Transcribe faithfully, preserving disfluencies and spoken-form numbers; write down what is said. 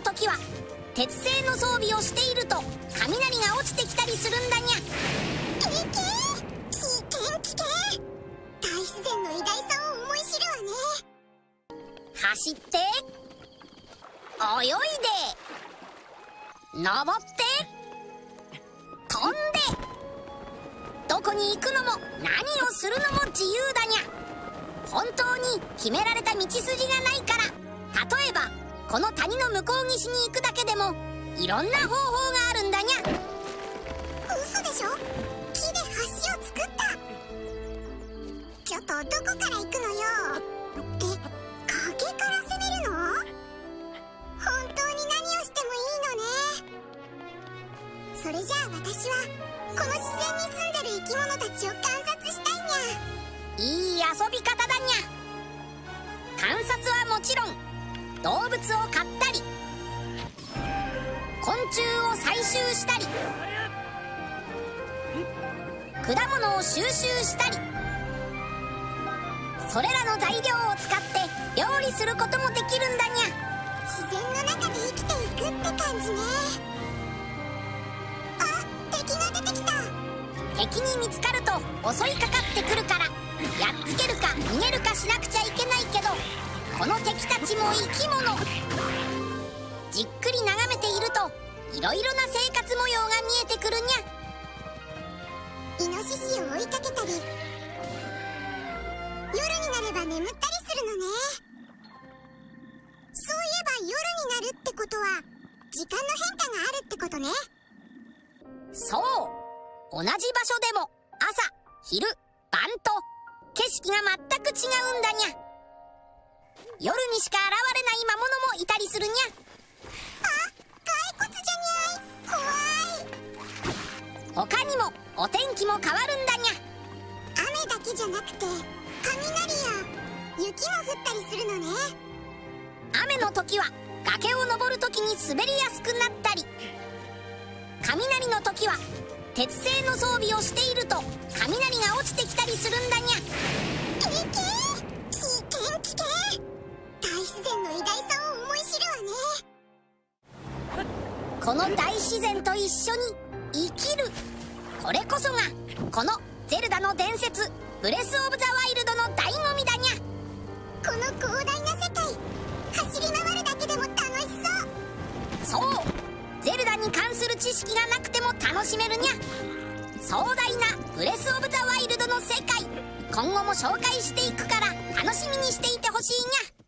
時は鉄製の装備をしていると雷が落ちてきたりするんだにゃ。 危険危険危険。大自然の偉大さを思い知るわね。 走って泳いで登って飛んで、どこに行くのも何をするのも自由だにゃ。本当に決められた道筋がないから、例えばこの谷の向こう岸に行くだけでもいろんな方法があるんだにゃ。 嘘でしょ。木で橋を作った。ちょっとどこから行くのよ。え、崖から攻めるの？本当に何をしてもいいのね。それじゃあ私はこの自然に住んでる生き物たちを観察したいにゃ。 いい遊び方だにゃ。観察はもちろん動物を飼ったり昆虫を採集したり果物を収集したり、それらの材料を使って料理することもできるんだにゃ。 自然の中で生きていくって感じね。あ、敵が出てきた。 敵に見つかると襲いかかってくるからやっつけるか逃げるかしなくちゃいけないけど、この敵たちも生き物。じっくり眺めているといろいろな生活模様が見えてくるにゃ。 イノシシを追いかけたり、夜になれば眠ったりするのね。そういえば夜になるってことは時間の変化があるってことね。 そう、同じ場所でも朝昼晩と景色が全く違うんだにゃ。夜にしか現れない魔物もいたりするにゃ。 あ、骸骨じゃにゃい。怖い。 他にもお天気も変わるんだにゃ。 雨だけじゃなくて雷や雪も降ったりするのね。 雨の時は崖を登る時に滑りやすくなったり、雷の時は鉄製の装備をしていると雷が落ちてきたりするんだにゃ。 危険危険危険。大自然の偉大さを思い知るわね。 この大自然と一緒に生きる、これこそがこのゼルダの伝説ブレス・オブ・ザ・ワイルドの醍醐味だにゃ。 この広大な世界、走り回るだけでも楽しそう。そう、ゼルダに関する知識がなくても楽しめるにゃ。壮大なブレス・オブ・ザ・ワイルドの世界、今後も紹介していくから楽しみにしていてほしいにゃ。